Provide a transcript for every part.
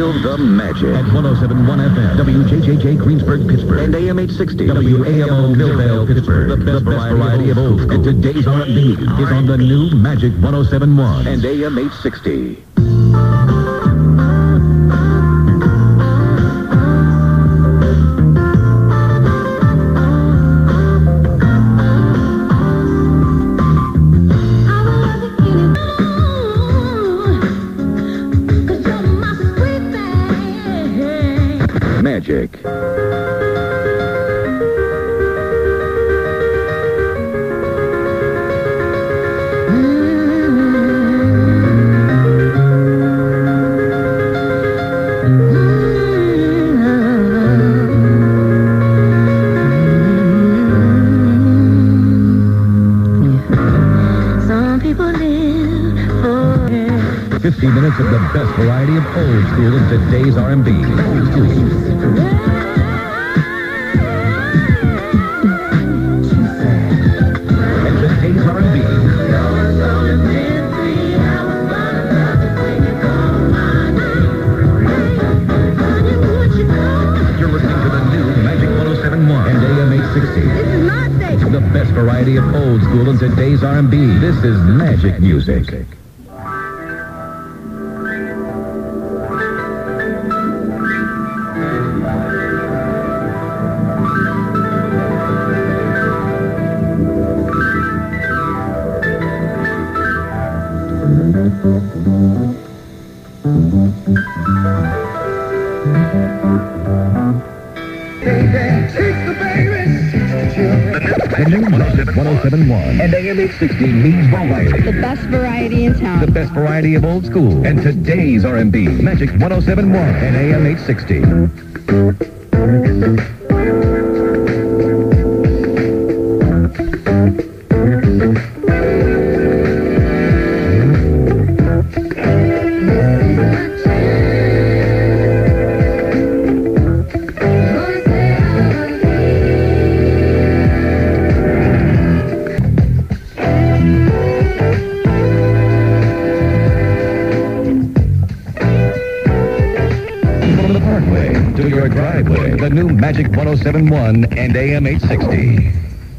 Feel the magic. At 107.1 FM, WJJJ Greensburg, Pittsburgh. And AM 860. WAMO Millvale, Pittsburgh. The best variety of old school. And today's R&B is on the new Magic 107.1. And AM 860. Magic. 50 minutes of the best variety of old school in today's R&B. Old school. And today's R&B. You're listening to the new Magic 107.1 and AM 860. This is my station. The best variety of old school in today's R&B. This is Magic Music. The new Magic 107.1 and AM 860 means variety. The best variety in town. The best variety of old school and today's R&B. Magic 107.1 and AM 860. To your driveway, the new Magic 107.1 and AM 860.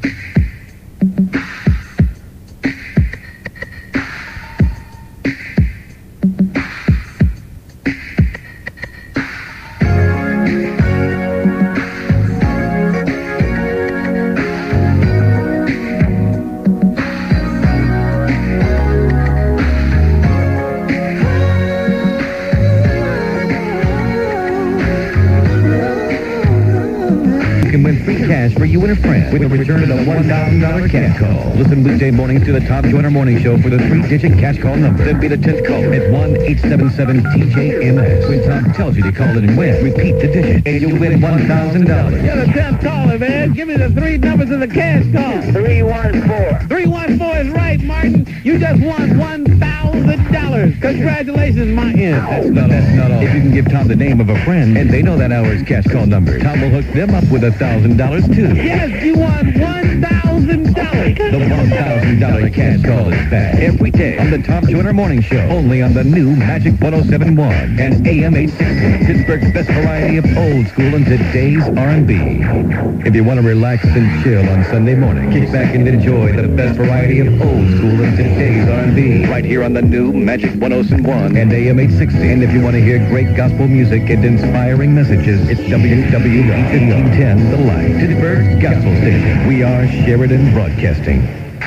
You can win free cash for you and a friend with a return of the $1,000 cash call. Listen weekday mornings to the Tom Joyner Morning Show for the 3-digit cash call number. Then be the 10th caller at 1-877-TJMS. When Tom tells you to call it and win, repeat the digit and you'll win $1,000. You're the 10th caller, man. Give me the 3 numbers of the cash call. 314. 314 is right, Martin. You just won $1,000. Congratulations, my end. That's not all. If you can give Tom the name of a friend and they know that hour's cash call number, Tom will hook them up with $1,000 too. Yes, you won $1,000. The $1,000 cash call is back every day on the Tom Joyner Morning Show, only on the new Magic 107.1 and AM 860, Pittsburgh's best variety of old school and today's R&B. If you want to relax and chill on Sunday morning, kick back and enjoy the best variety of old school and today's R&B right here on the new Magic 107.1 and AM 860. And if you want to hear great gospel music and inspiring messages, it's WW1510 The Light, Pittsburgh's gospel station. We are Sheridan Broadcasting.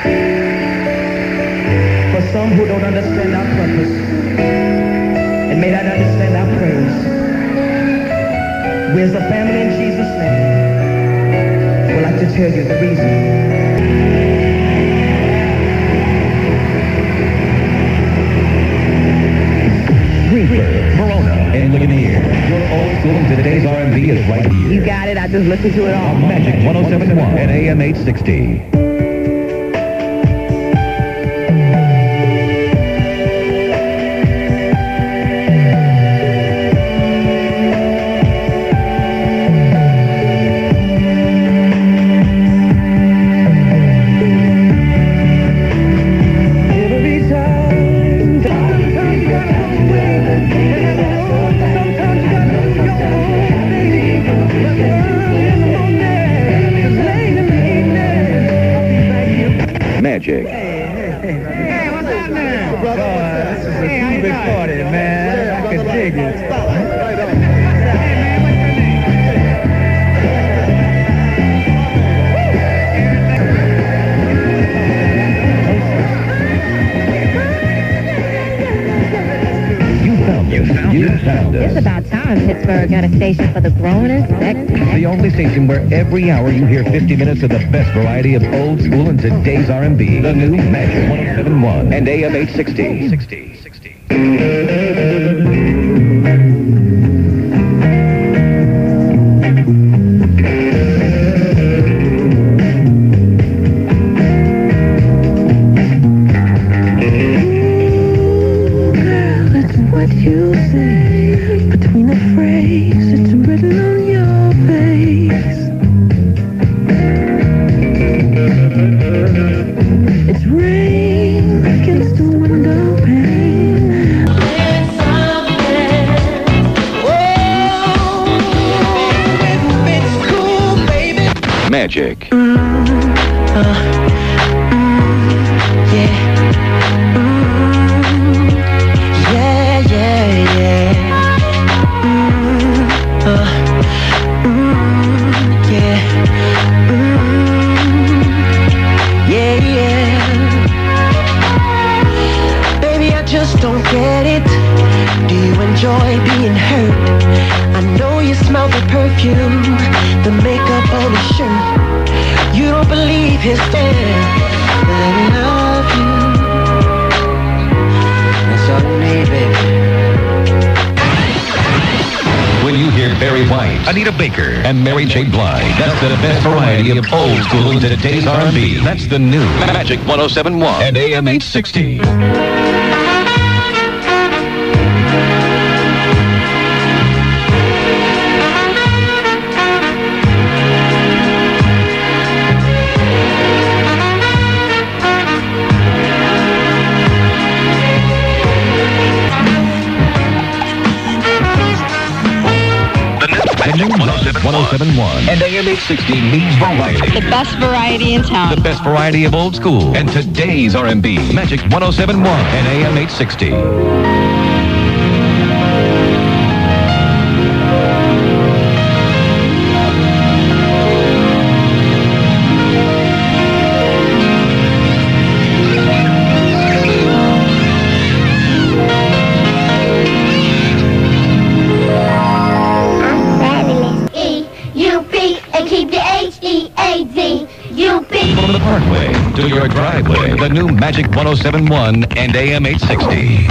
For some who don't understand our purpose and may not understand our praise, we as a family in Jesus' name would like to tell you the reason. Greensburg, Verona, and Ligonier. Your old school and today's R&B is right here. You got it. I just listened to it all. On Magic 107.1 and AM 860. Every time, sometimes you gotta have to wait. Sometimes Magic. Hey, what's happening? This is a big party, man. I can dig it. You found us. It's about time Pittsburgh got a station for the grown and sexy. The only station where every hour you hear 50 minutes of the best variety of old school and today's R&B. The new Magic 107.1 and AM 860. What you say between the phrase, it's written on your face. It's rain against the window pane. Magic. Don't get it. Do you enjoy being hurt? I know you smell the perfume, the makeup on his shirt. You don't believe his stare, but I love you. That's all you need, baby. When you hear Barry White, Anita Baker, and Mary J. Blige, that's the best variety of old school and today's R&B. That's the new Magic 107.1 and AM 860. Magic 107.1 and AM 860 means variety. The best variety in town. The best variety of old school and today's R&B. Magic 107.1 and AM 860. From the Parkway to your driveway, the new Magic 107.1 and AM 860.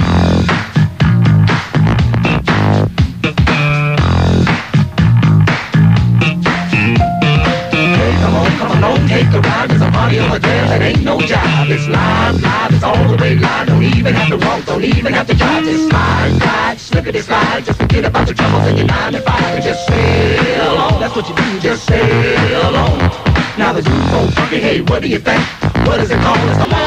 Come on, take a ride. There's a party over there. It ain't no job. It's live, it's all the way live. Don't even have to walk, don't even have to drive. Just slide, ride, slippity slide. Just forget about your troubles and your 9 to 5 and just sail on. That's what you do, just sail on. Now the dude's so funky, hey, what do you think? What is it called? It's the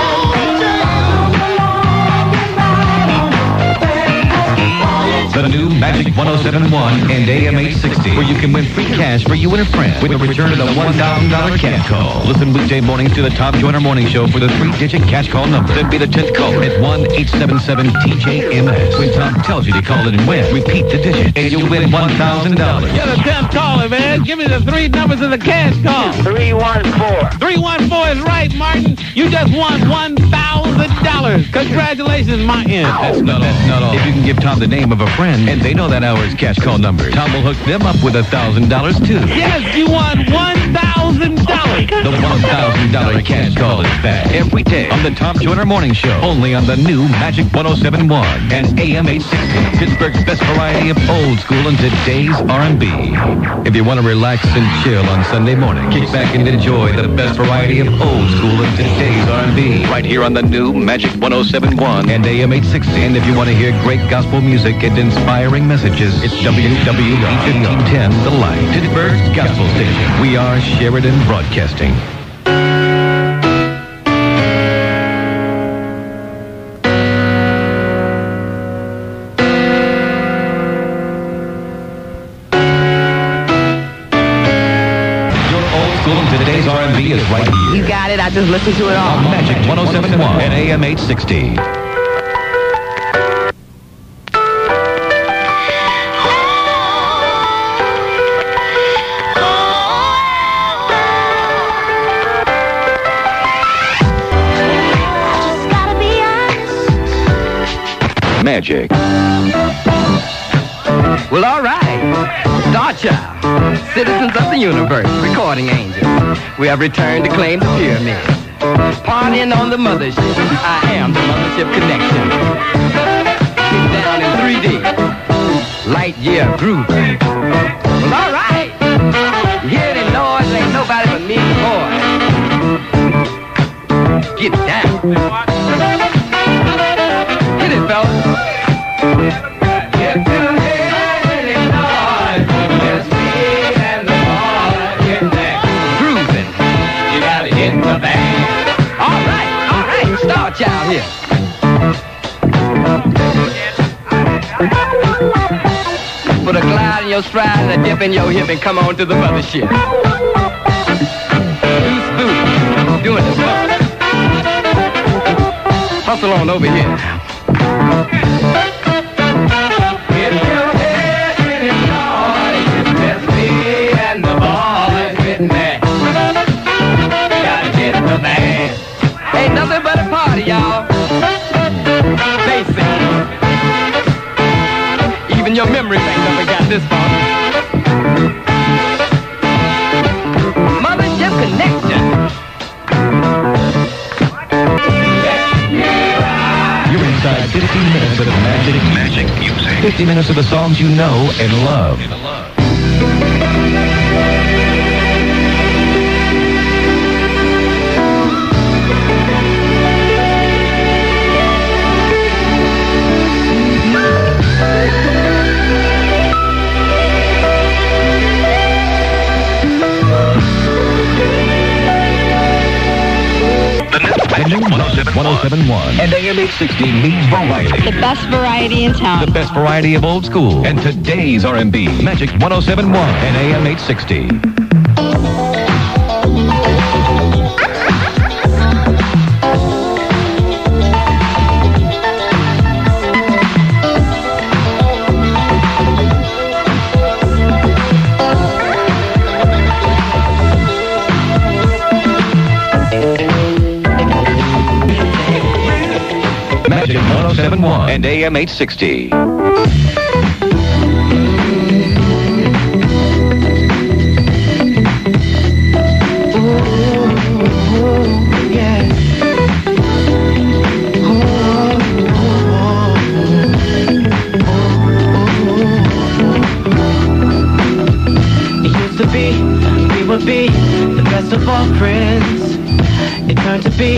The new Magic 107.1 and AM 860, where you can win free cash for you and a friend with the return of the $1,000 cash call. Listen weekday mornings to the Tom Joyner Morning Show for the 3-digit cash call number. Then be the 10th caller at 1-877-TJMS. When Tom tells you to call it and win, repeat the digit, and you'll win $1,000. You're the 10th caller, man. Give me the 3 numbers of the cash call. 314. 314 is right, Martin. You just won $1,000. Congratulations, my end. That's not all. If you can give Tom the name of a friend, and they know that hour's cash call number, Tom will hook them up with $1,000 too. Yes, you won $1,000. The $1,000 cash call is back every day on the Tom Joyner Morning Show, only on the new Magic 107.1 and AM 860, Pittsburgh's best variety of old school and today's R&B. If you want to relax and chill on Sunday morning, kick back and enjoy the best variety of old school and today's R&B right here on the new Magic 107.1 and AM 860. And if you want to hear great gospel music and inspiring messages, it's WWE 1510 The Light, Pittsburgh's gospel station. We are Sheridan Broadcasting. You got it. I just and listen to it all. Magic 107.1 and AM 860. Magic. Well, all right. Star Child, citizens of the universe, recording angels. We have returned to claim the pyramid. Partying on the mothership. I am the mothership connection. Get down in 3D. Light year grooving. Well, all right. You hear the noise? Ain't nobody but me and the boy. Get down. Hit it, fellas. Get to hear the noise. Just me and the boy. Get there. Grooving. You gotta hit the band. All right. Star Child here. Put a glide in your stride and a dip in your hip and come on to the mothership. Loose boots. Doing the bump. Hustle on over here. If you hear any noise, it's just me and the boys getting there. Gotta get the band. Ain't nothing but a party, y'all. Basic. Even your memory bank never got this far. Mothership connection. You're inside 15 minutes of magic music. 50 minutes of the songs you know and love. Magic 107.1 and AM 860 means variety. The best variety in town. The best variety of old school and today's R&B. Magic 107.1 and AM 860. Magic 107.1 and AM 860. We would be the best of all friends. It turned to be